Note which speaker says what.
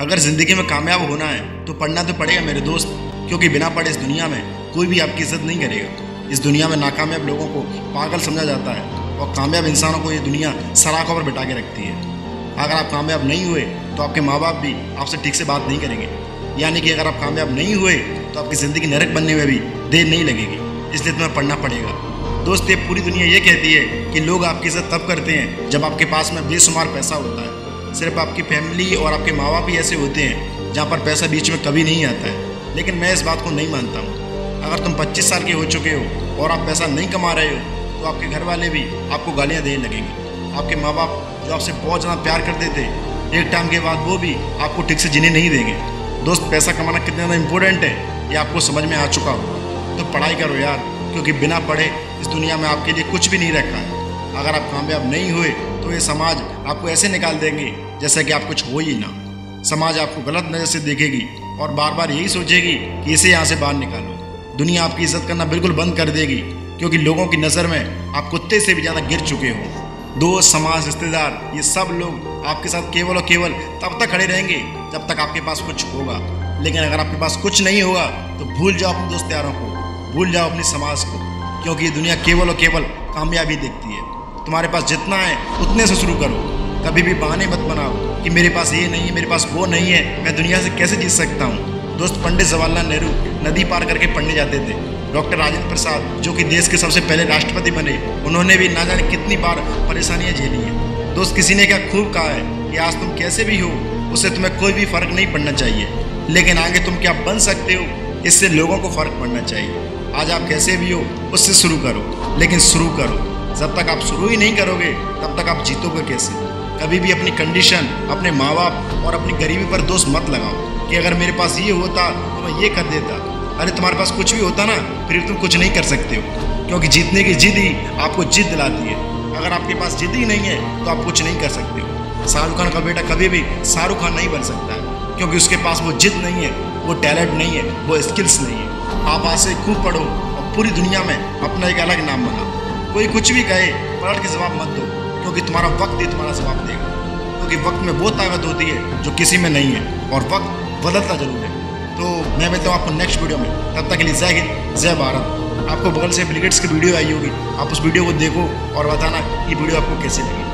Speaker 1: अगर ज़िंदगी में कामयाब होना है तो पढ़ना तो पड़ेगा मेरे दोस्त, क्योंकि बिना पढ़े इस दुनिया में कोई भी आपकी इज्जत नहीं करेगा। इस दुनिया में नाकामयाब लोगों को पागल समझा जाता है और कामयाब इंसानों को ये दुनिया सराखों पर बिठा के रखती है। अगर आप कामयाब नहीं हुए तो आपके माँ बाप भी आपसे ठीक से बात नहीं करेंगे, यानी कि अगर आप कामयाब नहीं हुए तो आपकी ज़िंदगी नरक बनने में भी देर नहीं लगेगी। इसलिए तुम्हें पढ़ना पड़ेगा दोस्त। ये पूरी दुनिया ये कहती है कि लोग आपकी इज्जत तब करते हैं जब आपके पास में बेशुमार पैसा होता है। सिर्फ आपकी फैमिली और आपके माँ बाप ही ऐसे होते हैं जहाँ पर पैसा बीच में कभी नहीं आता है। लेकिन मैं इस बात को नहीं मानता हूँ। अगर तुम 25 साल के हो चुके हो और आप पैसा नहीं कमा रहे हो तो आपके घर वाले भी आपको गालियाँ देने लगेंगे। आपके माँ बाप जो आपसे बहुत ज़्यादा प्यार करते थे, एक टाइम के बाद वो भी आपको ठीक से जीने नहीं देंगे। दोस्त, पैसा कमाना कितना ज़्यादा इंपॉर्टेंट है ये आपको समझ में आ चुका हो तो पढ़ाई करो यार, क्योंकि बिना पढ़े इस दुनिया में आपके लिए कुछ भी नहीं रखा है। अगर आप कामयाब नहीं हुए तो ये समाज आपको ऐसे निकाल देंगे जैसे कि आप कुछ हो ही ना। समाज आपको गलत नज़र से देखेगी और बार बार यही सोचेगी कि इसे यहाँ से बाहर निकालो। दुनिया आपकी इज्जत करना बिल्कुल बंद कर देगी, क्योंकि लोगों की नज़र में आप कुत्ते से भी ज़्यादा गिर चुके हो। दोस्त, समाज, रिश्तेदार, ये सब लोग आपके साथ केवल और केवल तब तक खड़े रहेंगे जब तक आपके पास कुछ होगा। लेकिन अगर आपके पास कुछ नहीं होगा तो भूल जाओ अपने दोस्त यारों को, भूल जाओ अपने समाज को, क्योंकि ये दुनिया केवल और केवल कामयाबी देखती है। तुम्हारे पास जितना है उतने से शुरू करो। कभी भी बहाने मत बनाओ कि मेरे पास ये नहीं है, मेरे पास वो नहीं है, मैं दुनिया से कैसे जीत सकता हूँ। दोस्त, पंडित जवाहरलाल नेहरू नदी पार करके पढ़ने जाते थे। डॉक्टर राजेंद्र प्रसाद जो कि देश के सबसे पहले राष्ट्रपति बने, उन्होंने भी ना जाने कितनी बार परेशानियाँ झेली हैं। दोस्त, किसी ने क्या खूब कहा है कि आज तुम कैसे भी हो उससे तुम्हें कोई भी फर्क नहीं पड़ना चाहिए, लेकिन आगे तुम क्या बन सकते हो इससे लोगों को फर्क पड़ना चाहिए। आज आप कैसे भी हो उससे शुरू करो, लेकिन शुरू करो। जब तक आप शुरू ही नहीं करोगे तब तक आप जीतोगे कैसे। कभी भी अपनी कंडीशन, अपने माँ बाप और अपनी गरीबी पर दोष मत लगाओ कि अगर मेरे पास ये होता तो मैं ये कर देता। अरे तुम्हारे पास कुछ भी होता ना फिर तुम कुछ नहीं कर सकते हो, क्योंकि जीतने की जिद ही आपको जिद दिलाती है। अगर आपके पास जिद ही नहीं है तो आप कुछ नहीं कर सकते हो। शाहरुख खान का बेटा कभी भी शाहरुख खान नहीं बन सकता है, क्योंकि उसके पास वो जिद नहीं है, वो टैलेंट नहीं है, वो स्किल्स नहीं है। आप आज से खूब पढ़ो और पूरी दुनिया में अपना एक अलग नाम बनाओ। कोई कुछ भी कहे पलट के जवाब मत दो, क्योंकि तुम्हारा वक्त ही तुम्हारा जवाब देगा। क्योंकि वक्त में वो ताकत होती है जो किसी में नहीं है, और वक्त बदलता जरूर है। तो मैं मिलता हूँ आपको नेक्स्ट वीडियो में। तब तक के लिए जय हिंद, जय भारत। आपको बगल से बिल गेट्स की वीडियो आई होगी, आप उस वीडियो को देखो और बताना ये वीडियो आपको कैसी लगी।